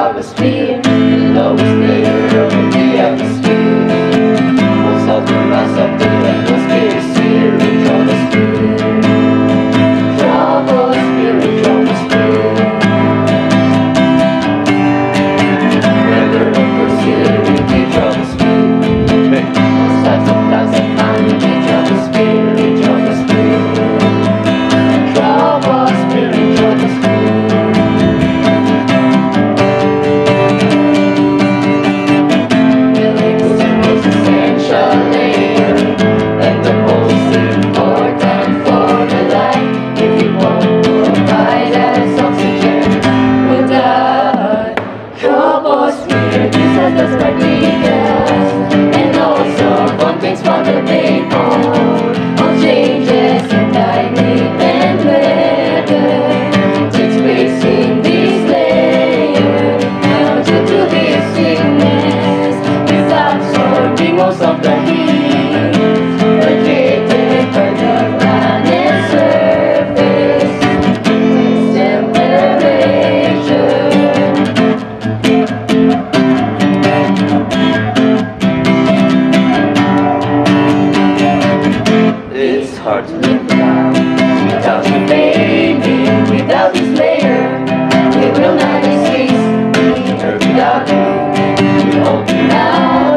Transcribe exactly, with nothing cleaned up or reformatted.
troposphere, the lowest layer of the atmosphere. Most of the mass of the atmosphere is here in troposphere. Troposphere, in troposphere. Weather occurs here in the troposphere. Most types of clouds are found in the troposphere, in troposphere. Troposphere, in troposphere. And also contains water vapor, all changes in climate and weather takes place in this layer. Now due to this thickness, it's absorbing most of the heat radiated by the planet's surface. Its temperature it's hard to live without, without you, baby. Without this layer, we will not exist. Without you, we hold you now.